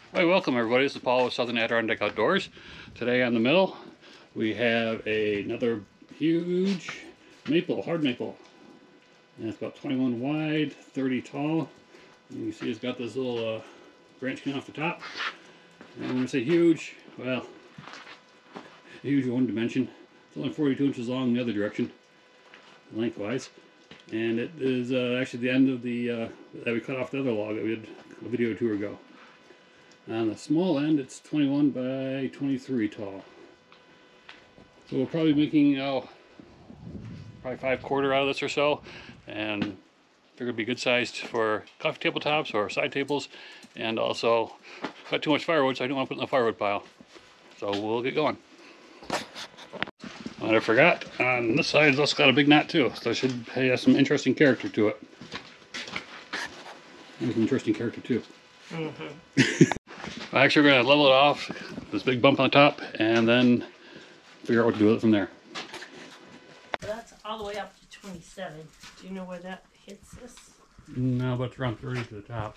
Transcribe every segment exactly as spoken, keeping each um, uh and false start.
Hi, welcome everybody. This is Paul with Southern Adirondack Outdoors. Today on the mill we have a, another huge maple, hard maple. And it's about twenty-one wide, thirty tall. And you see it's got this little uh, branch coming off the top. And when I say huge, well, huge in one dimension. It's only forty-two inches long in the other direction, lengthwise. And it is uh, actually the end of the, uh, that we cut off the other log that we did a video or two ago. On the small end, it's twenty-one by twenty-three tall. So we're probably making, oh, probably five quarter out of this or so. And they're going to be good sized for coffee tabletops or side tables. And also, got too much firewood, so I don't want to put it in the firewood pile. So we'll get going. What I forgot, on this side it's also got a big knot too. So it should have some interesting character to it. There's an interesting character too. Mm-hmm. Actually, we're going to level it off, this big bump on the top, and then figure out what to do with it from there. That's all the way up to twenty-seven. Do you know where that hits this? No, but it's around thirty to the top.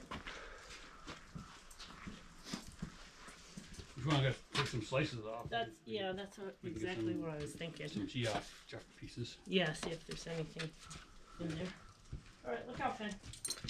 If you want to take some slices off. That's, yeah, that's what, exactly what I was thinking. Some G off Jeff pieces. Yeah, see if there's anything in there. Alright, look out, Pen.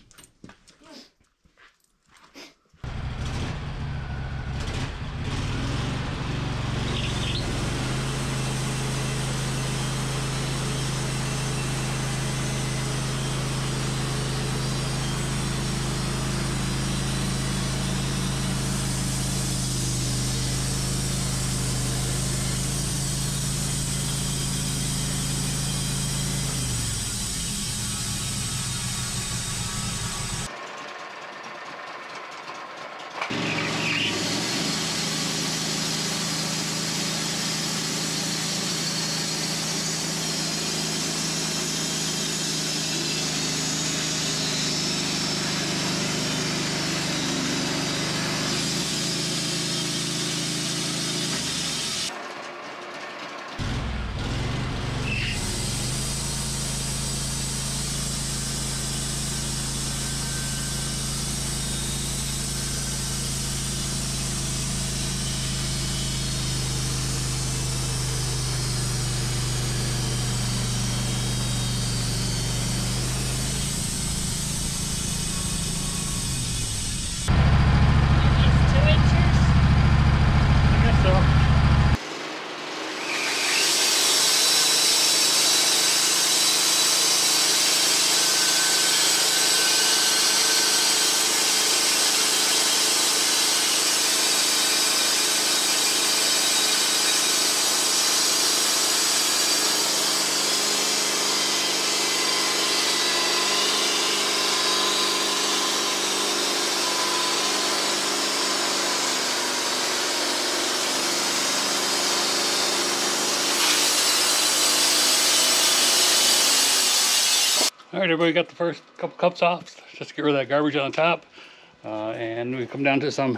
Alright, everybody got the first couple cups off, just to get rid of that garbage on the top. Uh, and we come down to some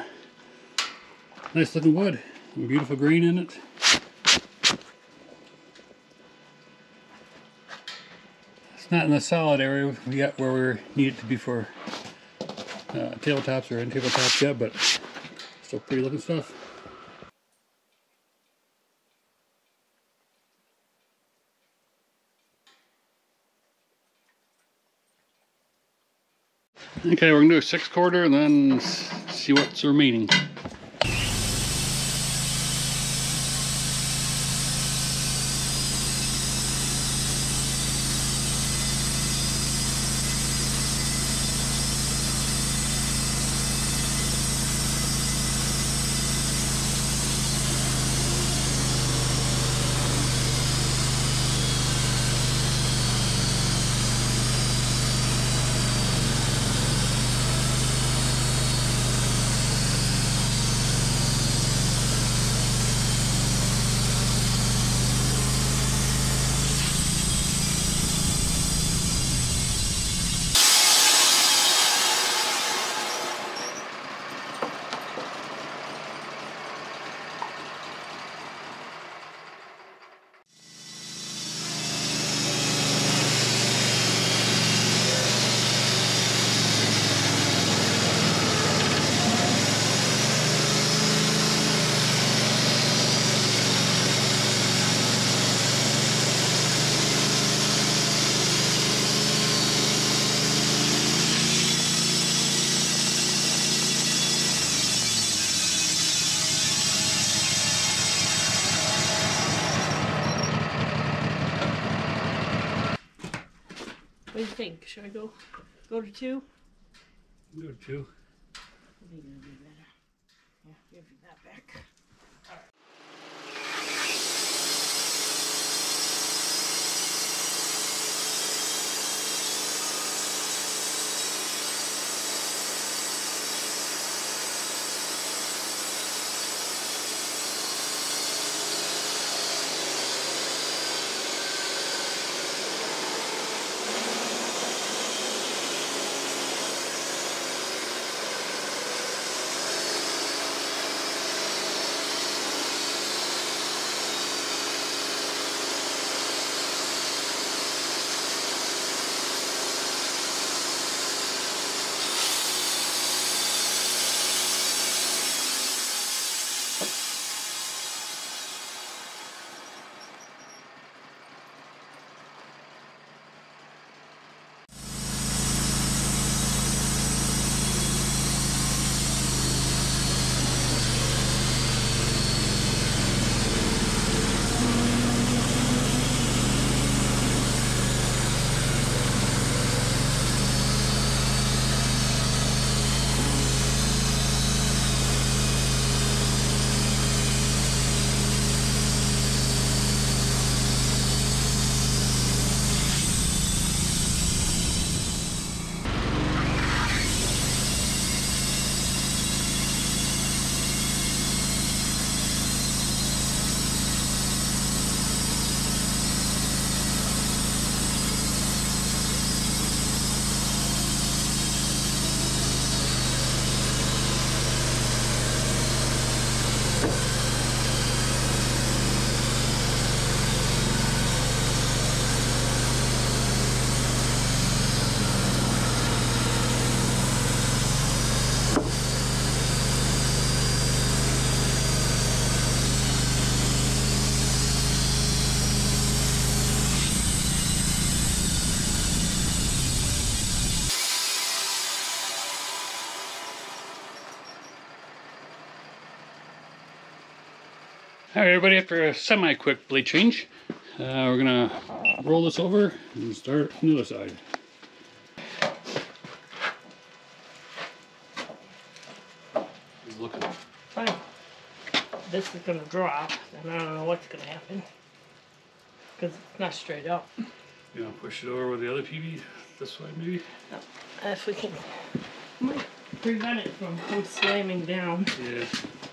nice looking wood, some beautiful green in it. It's not in the solid area yet where we need it to be for uh, tabletops or end tabletops yet, but still pretty looking stuff. Okay, we're going to do a six quarter and then see what's remaining. think? Should I go go to two? Go to two. I think it'll be better. Yeah, give me that back. Alright everybody, after a semi-quick blade change, uh, we're going to roll this over and start on the other side. He's looking. Fine. This is going to drop, and I don't know what's going to happen. Because it's not straight up. You want to push it over with the other P V this way maybe? No. If we can might prevent it from, from slamming down. Yeah.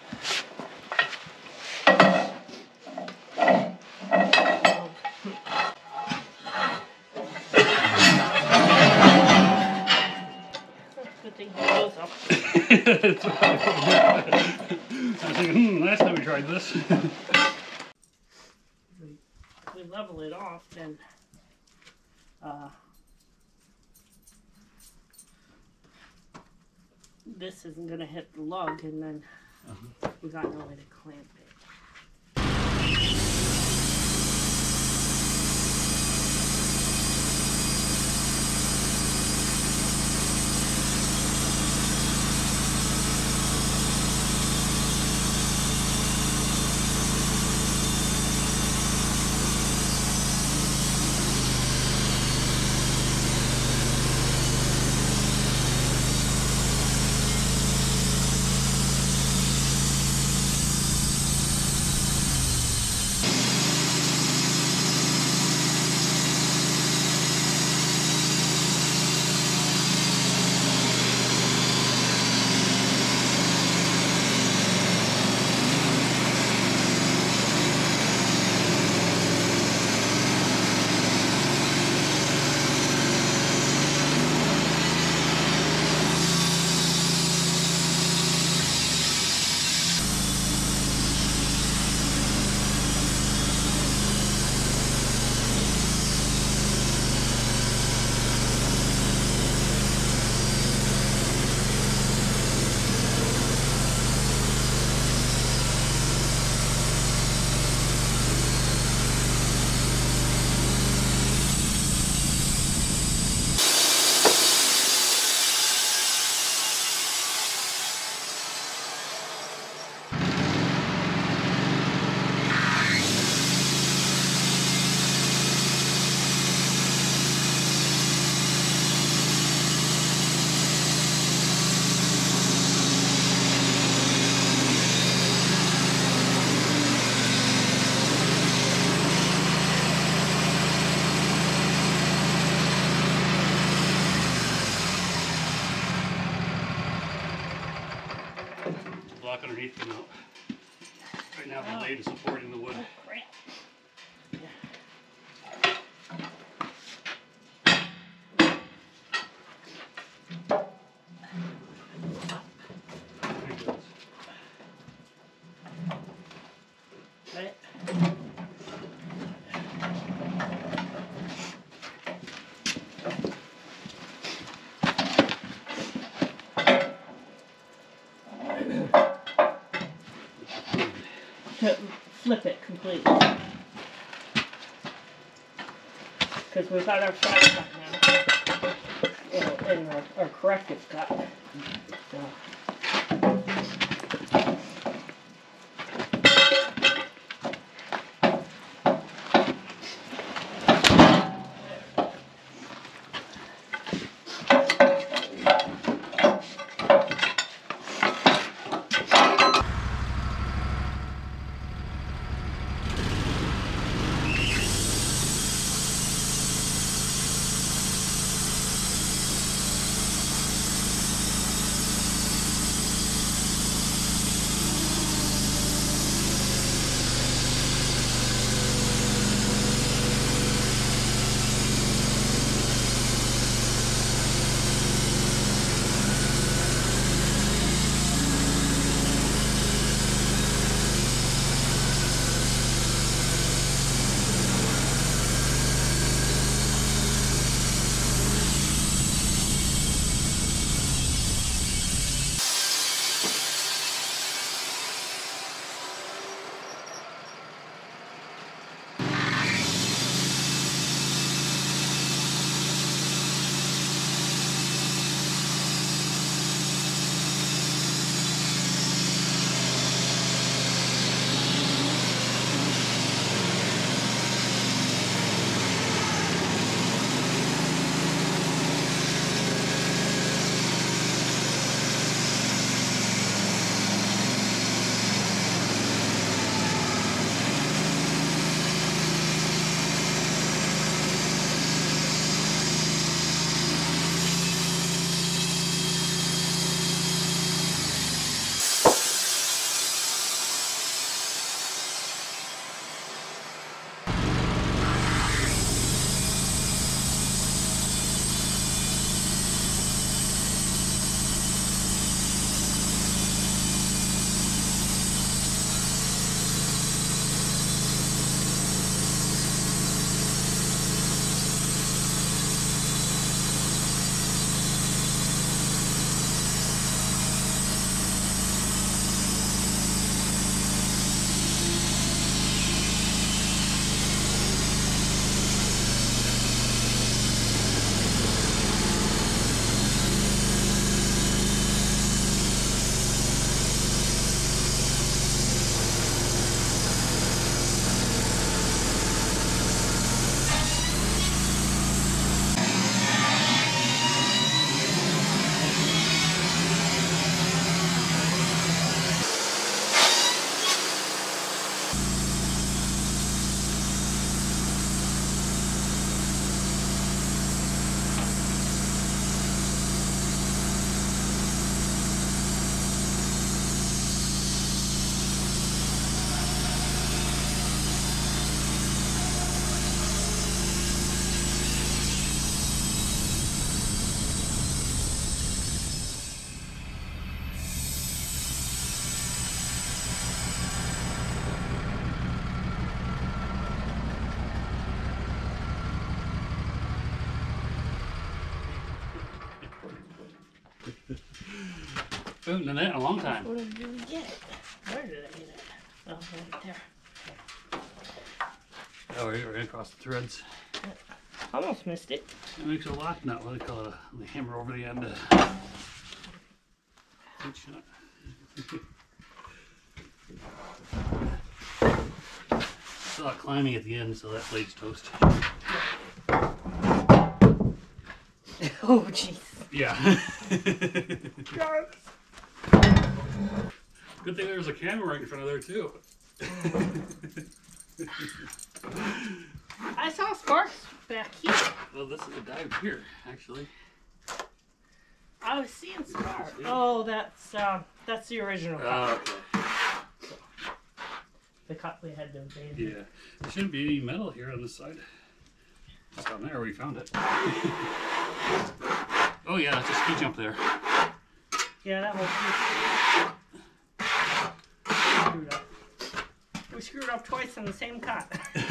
I was thinking, hmm, last time we tried this. If we, if we level it off, then uh, this isn't going to hit the lug, and then uh-huh. we got no way to clamp it. block underneath came out. Right now the Oh. blade is supporting the wood. Oh, crap. Right. To flip it completely. Because we've got our flat cut now. Well, and our, our corrective cut. So. Haven't done that in a long time. Where did you get it? Where did I get it? Oh, right there. Oh, we're right across the threads. Almost missed it. It makes a lock nut. What do they call it? The hammer over the end. Still a lot climbing at the end, so that blade's toast. Oh, jeez. Yeah. Good thing there's a camera right in front of there, too. I saw sparks back here. Well, this is a dive here, actually. I was seeing sparks. Oh, that's uh, that's the original cut. Oh, okay. The cut we had to abandon. Yeah. There shouldn't be any metal here on this side. It's down there where we found it. Oh yeah, that's a ski jump there. Yeah, that whole piece screwed up. We screwed up twice in the same cut.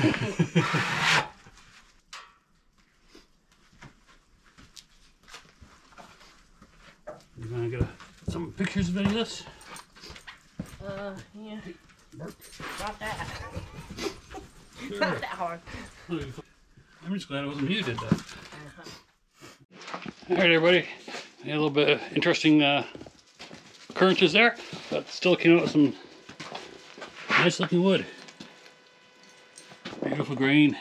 You're gonna get a, some pictures of any of this? Uh, yeah. Mark. Not that. Sure. Not that hard. I'm just glad it wasn't me who did that. Uh-huh. Alright everybody, a little bit of interesting uh, occurrences there, but still came out with some nice looking wood. Beautiful grain.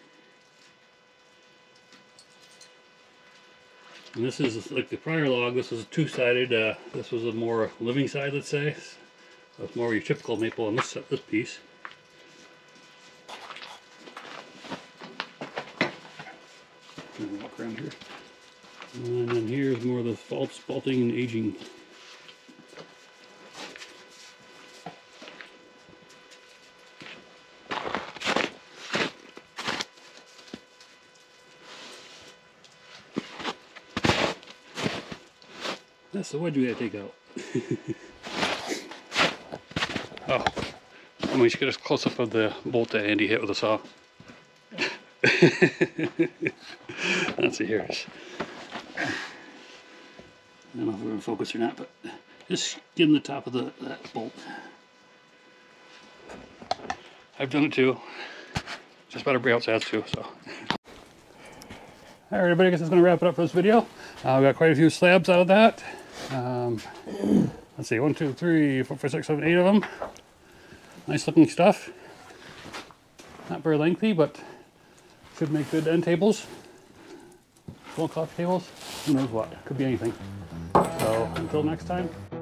And this is like the prior log, this was two-sided, uh, this was a more living side, let's say. So it's more your typical maple on this, this piece. I'm gonna walk around here. And then here's more of the fault spalting and aging. That's the wood we gotta take out. Oh, let me just get a close up of the bolt that Andy hit with a saw. Let's see here. I don't know if we're going to focus or not, but just skim the top of the that bolt. I've done it too. Just about everybody else has too. So, all right, everybody. I guess that's going to wrap it up for this video. Uh, we got quite a few slabs out of that. Um, let's see, one, two, three, four, five, six, seven, eight of them. Nice looking stuff. Not very lengthy, but should make good end tables. Small coffee tables. Who knows what? Could be anything. So until next time.